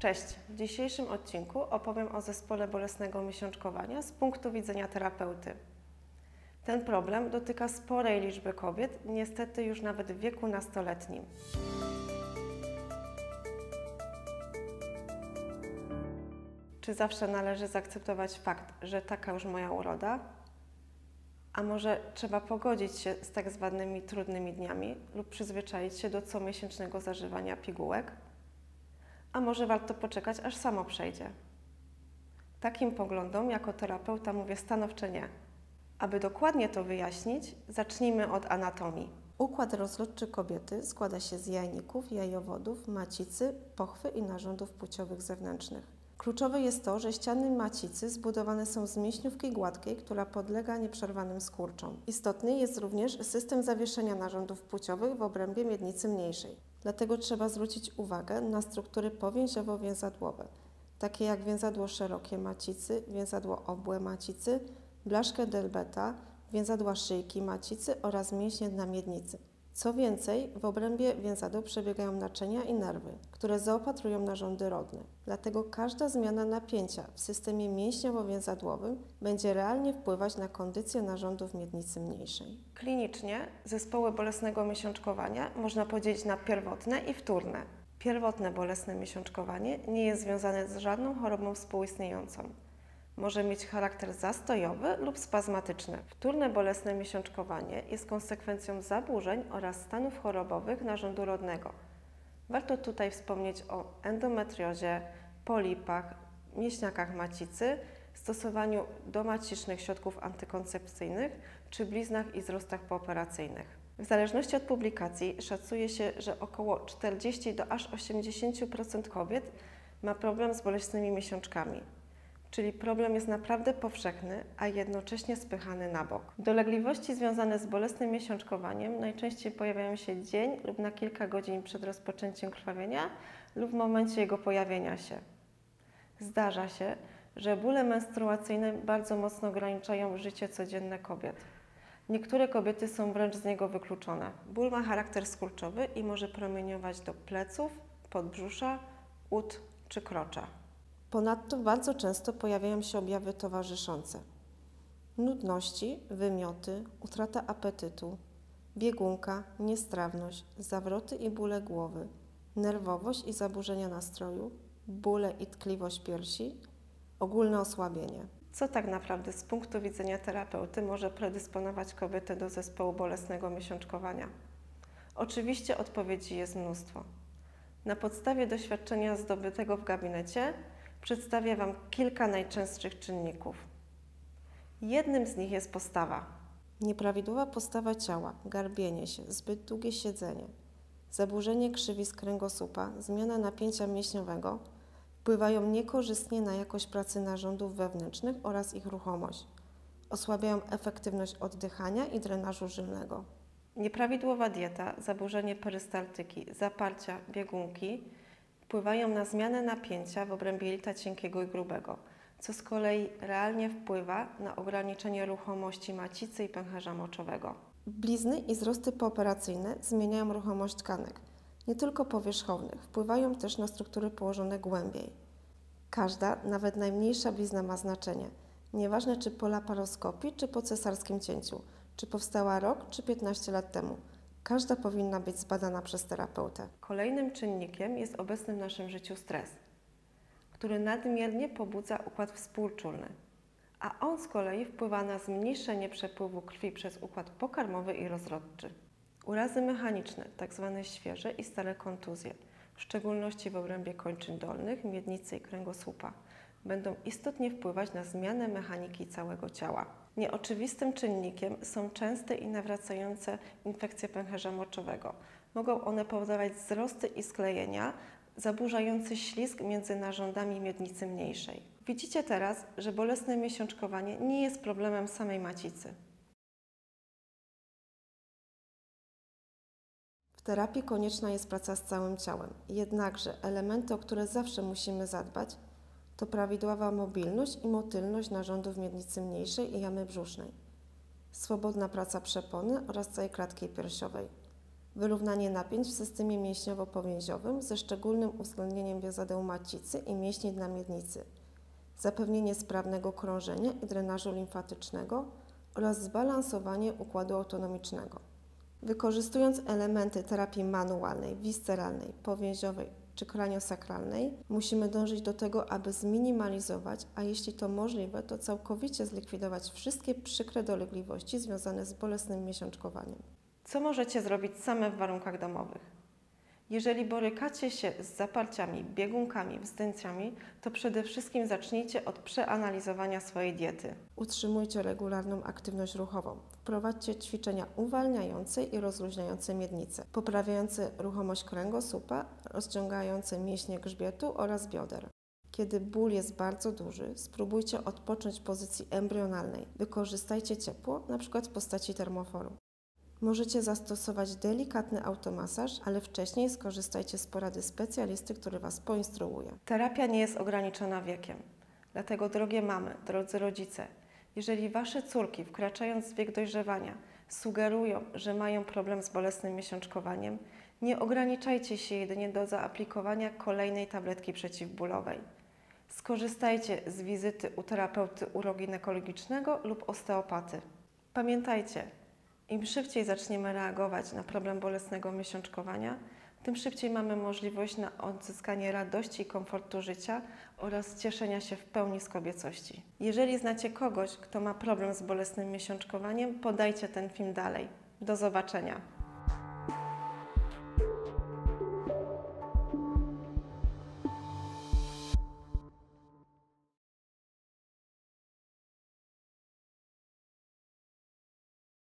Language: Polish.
Cześć! W dzisiejszym odcinku opowiem o zespole bolesnego miesiączkowania z punktu widzenia terapeuty. Ten problem dotyka sporej liczby kobiet, niestety już nawet w wieku nastoletnim. Czy zawsze należy zaakceptować fakt, że taka już moja uroda? A może trzeba pogodzić się z tak zwanymi trudnymi dniami lub przyzwyczaić się do comiesięcznego zażywania pigułek? A może warto poczekać, aż samo przejdzie? Takim poglądom jako terapeuta mówię stanowcze nie. Aby dokładnie to wyjaśnić, zacznijmy od anatomii. Układ rozrodczy kobiety składa się z jajników, jajowodów, macicy, pochwy i narządów płciowych zewnętrznych. Kluczowe jest to, że ściany macicy zbudowane są z mięśniówki gładkiej, która podlega nieprzerwanym skurczom. Istotny jest również system zawieszenia narządów płciowych w obrębie miednicy mniejszej. Dlatego trzeba zwrócić uwagę na struktury powięziowo-więzadłowe, takie jak więzadło szerokie macicy, więzadło obłe macicy, blaszkę Delbeta, więzadła szyjki macicy oraz mięśnie dna miednicy. Co więcej, w obrębie więzadeł przebiegają naczynia i nerwy, które zaopatrują narządy rodne. Dlatego każda zmiana napięcia w systemie mięśniowo-więzadłowym będzie realnie wpływać na kondycję narządów miednicy mniejszej. Klinicznie zespoły bolesnego miesiączkowania można podzielić na pierwotne i wtórne. Pierwotne bolesne miesiączkowanie nie jest związane z żadną chorobą współistniejącą. Może mieć charakter zastojowy lub spazmatyczny. Wtórne bolesne miesiączkowanie jest konsekwencją zaburzeń oraz stanów chorobowych narządu rodnego. Warto tutaj wspomnieć o endometriozie, polipach, mięśniakach macicy, stosowaniu domacicznych środków antykoncepcyjnych czy bliznach i wzrostach pooperacyjnych. W zależności od publikacji szacuje się, że około 40 do aż 80% kobiet ma problem z bolesnymi miesiączkami. Czyli problem jest naprawdę powszechny, a jednocześnie spychany na bok. Dolegliwości związane z bolesnym miesiączkowaniem najczęściej pojawiają się dzień lub na kilka godzin przed rozpoczęciem krwawienia lub w momencie jego pojawienia się. Zdarza się, że bóle menstruacyjne bardzo mocno ograniczają życie codzienne kobiet. Niektóre kobiety są wręcz z niego wykluczone. Ból ma charakter skurczowy i może promieniować do pleców, podbrzusza, ud czy krocza. Ponadto bardzo często pojawiają się objawy towarzyszące: nudności, wymioty, utrata apetytu, biegunka, niestrawność, zawroty i bóle głowy, nerwowość i zaburzenia nastroju, bóle i tkliwość piersi, ogólne osłabienie. Co tak naprawdę z punktu widzenia terapeuty może predysponować kobietę do zespołu bolesnego miesiączkowania? Oczywiście odpowiedzi jest mnóstwo. Na podstawie doświadczenia zdobytego w gabinecie przedstawię Wam kilka najczęstszych czynników. Jednym z nich jest postawa. Nieprawidłowa postawa ciała, garbienie się, zbyt długie siedzenie, zaburzenie krzywisk kręgosłupa, zmiana napięcia mięśniowego wpływają niekorzystnie na jakość pracy narządów wewnętrznych oraz ich ruchomość. Osłabiają efektywność oddychania i drenażu żylnego. Nieprawidłowa dieta, zaburzenie perystaltyki, zaparcia, biegunki wpływają na zmianę napięcia w obrębie jelita cienkiego i grubego, co z kolei realnie wpływa na ograniczenie ruchomości macicy i pęcherza moczowego. Blizny i wzrosty pooperacyjne zmieniają ruchomość tkanek, nie tylko powierzchownych, wpływają też na struktury położone głębiej. Każda, nawet najmniejsza blizna ma znaczenie, nieważne czy po laparoskopii, czy po cesarskim cięciu, czy powstała rok, czy 15 lat temu. Każda powinna być zbadana przez terapeutę. Kolejnym czynnikiem jest obecny w naszym życiu stres, który nadmiernie pobudza układ współczulny, a on z kolei wpływa na zmniejszenie przepływu krwi przez układ pokarmowy i rozrodczy. Urazy mechaniczne, tzw. świeże i stare kontuzje, w szczególności w obrębie kończyn dolnych, miednicy i kręgosłupa, będą istotnie wpływać na zmianę mechaniki całego ciała. Nieoczywistym czynnikiem są częste i nawracające infekcje pęcherza moczowego. Mogą one powodować wzrosty i sklejenia, zaburzające ślizg między narządami miednicy mniejszej. Widzicie teraz, że bolesne miesiączkowanie nie jest problemem samej macicy. W terapii konieczna jest praca z całym ciałem, jednakże elementy, o które zawsze musimy zadbać, to prawidłowa mobilność i motylność narządów miednicy mniejszej i jamy brzusznej, swobodna praca przepony oraz całej klatki piersiowej, wyrównanie napięć w systemie mięśniowo-powięziowym ze szczególnym uwzględnieniem więzadeł macicy i mięśni dna miednicy, zapewnienie sprawnego krążenia i drenażu limfatycznego oraz zbalansowanie układu autonomicznego. Wykorzystując elementy terapii manualnej, visceralnej, powięziowej czy kraniosakralnej, musimy dążyć do tego, aby zminimalizować, a jeśli to możliwe, to całkowicie zlikwidować wszystkie przykre dolegliwości związane z bolesnym miesiączkowaniem. Co możecie zrobić same w warunkach domowych? Jeżeli borykacie się z zaparciami, biegunkami, wzdęciami, to przede wszystkim zacznijcie od przeanalizowania swojej diety. Utrzymujcie regularną aktywność ruchową. Wprowadźcie ćwiczenia uwalniające i rozluźniające miednicę, poprawiające ruchomość kręgosłupa, rozciągające mięśnie grzbietu oraz bioder. Kiedy ból jest bardzo duży, spróbujcie odpocząć w pozycji embrionalnej. Wykorzystajcie ciepło, np. w postaci termoforu. Możecie zastosować delikatny automasaż, ale wcześniej skorzystajcie z porady specjalisty, który Was poinstruuje. Terapia nie jest ograniczona wiekiem. Dlatego, drogie mamy, drodzy rodzice, jeżeli Wasze córki, wkraczając w wiek dojrzewania, sugerują, że mają problem z bolesnym miesiączkowaniem, nie ograniczajcie się jedynie do zaaplikowania kolejnej tabletki przeciwbólowej. Skorzystajcie z wizyty u terapeuty uroginekologicznego lub osteopaty. Pamiętajcie, im szybciej zaczniemy reagować na problem bolesnego miesiączkowania, tym szybciej mamy możliwość na odzyskanie radości i komfortu życia oraz cieszenia się w pełni z kobiecości. Jeżeli znacie kogoś, kto ma problem z bolesnym miesiączkowaniem, podajcie ten film dalej. Do zobaczenia.